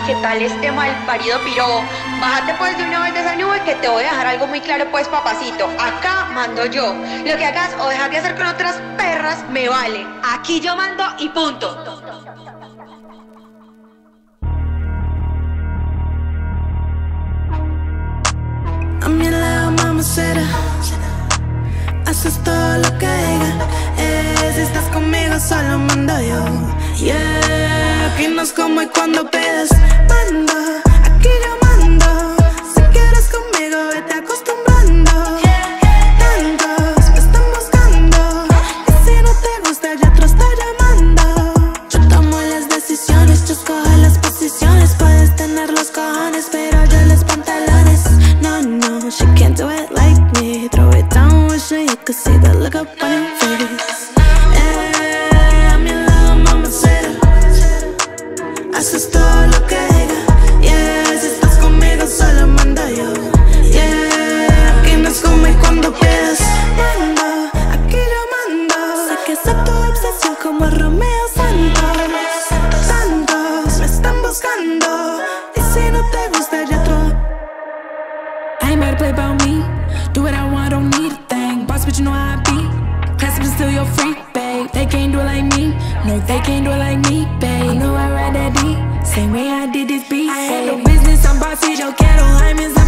¿Qué tal este malparido piro? Bájate pues de una vez de esa nube que te voy a dejar algo muy claro pues, papacito. Acá mando yo. Lo que hagas o dejas de hacer con otras perras me vale. Aquí yo mando y punto. A mi lado, mamacera, haces todo lo que diga. Si estás conmigo, solo mando yo. Yeah, aquí no es como y cuando pides. Mando, aquí yo mando. Si quieres conmigo, vete acostumbrando. Tantos me están buscando, y si no te gusta, ya otro está llamando. Yo tomo las decisiones, yo escojo las posiciones. Puedes tener los cojones, pero yo los pantalones. No, no, she can't do it like me. Throw it down, wishing you could see the look up on your face. A mi lado, mamacera, haces todo lo que diga. Yeah, si estás conmigo, solo mando yo. Yeah, aquí no es como y cuando pides. Mando, aquí yo mando. Sé que soy tu obsesión como Romeo Santos. Tantos me están buscando, y si no te gusta, ya otro. I ain't better play about me. Do what I want, don't need a thing. Boss, but you know how I be. Classy, but still your freak, babe. They can't do it like me. No, they can't do it like me, babe. I know I ride that D, same way I did this beat. I had no business, I'm bossy. Yo quiero, I'm inside.